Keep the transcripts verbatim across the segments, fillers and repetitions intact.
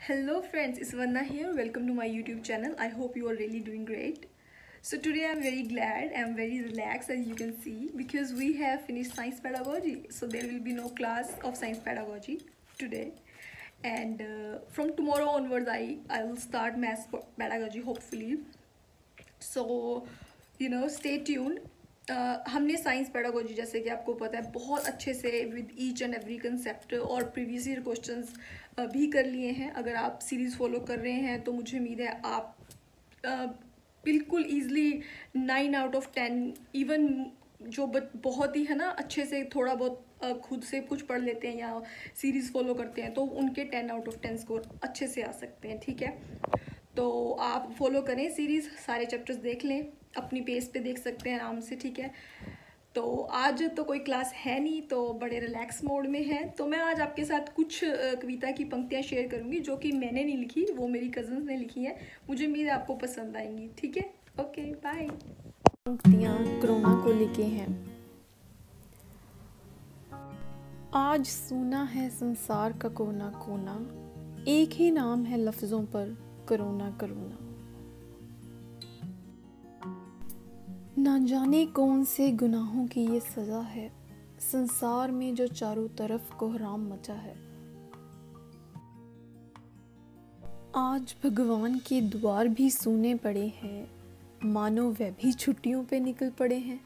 Hello friends, it's Vanna here. Welcome to my YouTube channel. I hope you are really doing great. So today I'm very glad, I'm very relaxed as you can see because we have finished science pedagogy. So there will be no class of science pedagogy today. And uh, from tomorrow onwards I, I will start math pedagogy hopefully. So you know, stay tuned. Uh, हमने science pedagogy जैसे कि आपको पता है बहुत अच्छे से with each and every concept और प्रीवियस ईयर क्वेश्चंस भी कर लिए हैं. अगर आप सीरीज़ फॉलो कर रहे हैं तो मुझे उम्मीद है आप uh, बिल्कुल easily nine out of ten even जो बहुत ही है ना अच्छे से थोड़ा बहुत uh, खुद से कुछ पढ़ लेते हैं या सीरीज़ फॉलो करते हैं तो उनके ten out of ten score अच्छे से आ सकते हैं. ठीक है, तो आप फॉलो करें सीरीज़, सारे चैप्टर्स देख लें, अपनी पेज पे देख सकते हैं आराम से. ठीक है, तो आज तो कोई क्लास है नहीं तो बड़े रिलैक्स मोड में है. तो मैं आज आपके साथ कुछ कविता की पंक्तियां शेयर करूंगी जो कि मैंने नहीं लिखी, वो मेरी कज़न्स ने लिखी हैं. मुझे उम्मीद है आपको पसंद आएंगी. ठीक है, ओके बाय. पंक्तियां कोरोना को लिखे हैं. आज सूना है संसार का कोना कोना, एक ही नाम है लफ्जों पर कोरोना कोरोना. ना जाने कौन से गुनाहों की ये सजा है, संसार में जो चारों तरफ कोहराम मचा है. आज भगवान के द्वार भी सूने पड़े हैं, मानो वह भी छुट्टियों पे निकल पड़े हैं.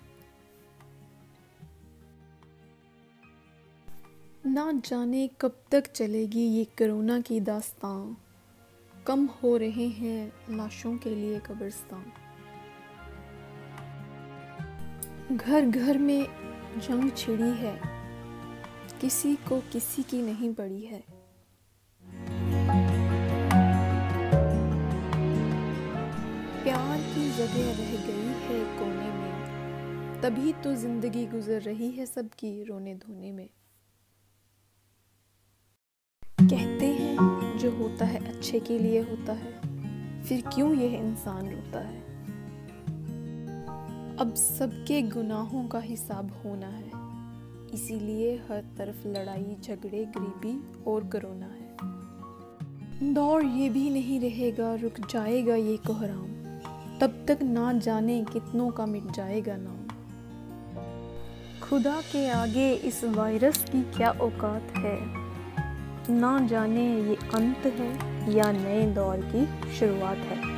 ना जाने कब तक चलेगी ये कोरोना की दास्तां, कम हो रहे हैं लाशों के लिए कब्रिस्तान. घर घर में जंग छिड़ी है, किसी को किसी की नहीं पड़ी है. प्यार की जगह रह गई है कोने में, तभी तो जिंदगी गुजर रही है सबकी रोने धोने में. कहते हैं जो होता है अच्छे के लिए होता है, फिर क्यों यह इंसान रोता है. अब सबके गुनाहों का हिसाब होना है, इसीलिए हर तरफ लड़ाई झगड़े गरीबी और कोरोना है. दौर ये भी नहीं रहेगा, रुक जाएगा ये कोहराम, तब तक ना जाने कितनों का मिट जाएगा नाम. खुदा के आगे इस वायरस की क्या औकात है, ना जाने ये अंत है या नए दौर की शुरुआत है.